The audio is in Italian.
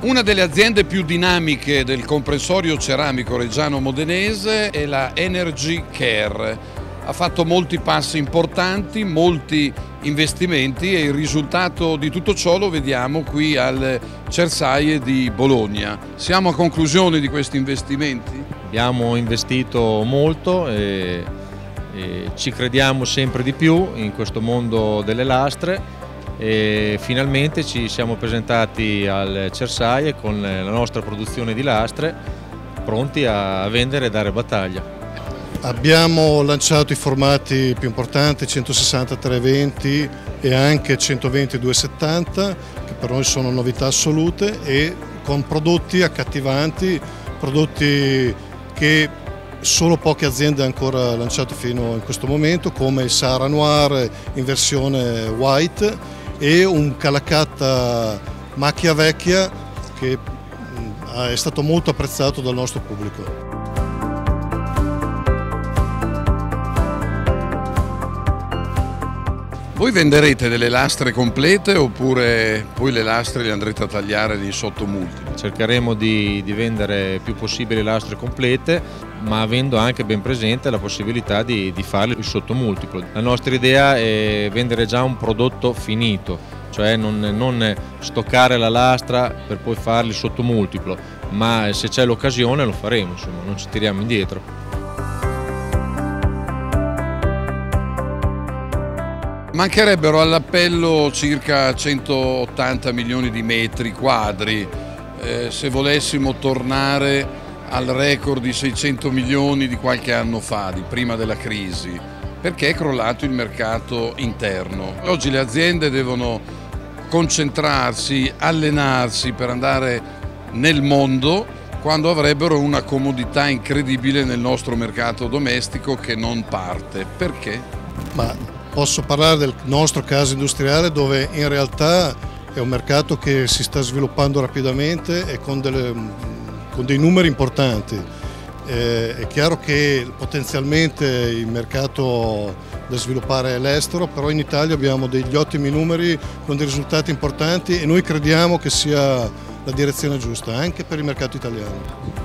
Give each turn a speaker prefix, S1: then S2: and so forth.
S1: Una delle aziende più dinamiche del comprensorio ceramico reggiano modenese è la Energy Care. Ha fatto molti passi importanti, molti investimenti e il risultato di tutto ciò lo vediamo qui al Cersaie di Bologna. Siamo a conclusione di questi investimenti?
S2: Abbiamo investito molto e ci crediamo sempre di più in questo mondo delle lastre e finalmente ci siamo presentati al Cersaie con la nostra produzione di lastre, pronti a vendere e dare battaglia.
S3: Abbiamo lanciato i formati più importanti, 160 320 e anche 120 270, che per noi sono novità assolute, e con prodotti accattivanti, prodotti che solo poche aziende hanno ancora lanciato fino in questo momento, come il Sahara Noir in versione white e un Calacatta macchia vecchia che è stato molto apprezzato dal nostro pubblico.
S1: Voi venderete delle lastre complete oppure poi le lastre le andrete a tagliare nei sottomultipli?
S2: Cercheremo di vendere il più possibile lastre complete, ma avendo anche ben presente la possibilità di farle il sottomultiplo. La nostra idea è vendere già un prodotto finito, cioè non stoccare la lastra per poi farli il sottomultiplo, ma se c'è l'occasione lo faremo, insomma, non ci tiriamo indietro.
S1: Mancherebbero all'appello circa 180 milioni di metri quadri se volessimo tornare al record di 600 milioni di qualche anno fa, di prima della crisi, perché è crollato il mercato interno. Oggi le aziende devono concentrarsi, allenarsi per andare nel mondo quando avrebbero una comodità incredibile nel nostro mercato domestico che non parte. Perché?
S3: Posso parlare del nostro caso industriale, dove in realtà è un mercato che si sta sviluppando rapidamente e con dei numeri importanti. È chiaro che potenzialmente il mercato da sviluppare è l'estero, però in Italia abbiamo degli ottimi numeri con dei risultati importanti e noi crediamo che sia la direzione giusta anche per il mercato italiano.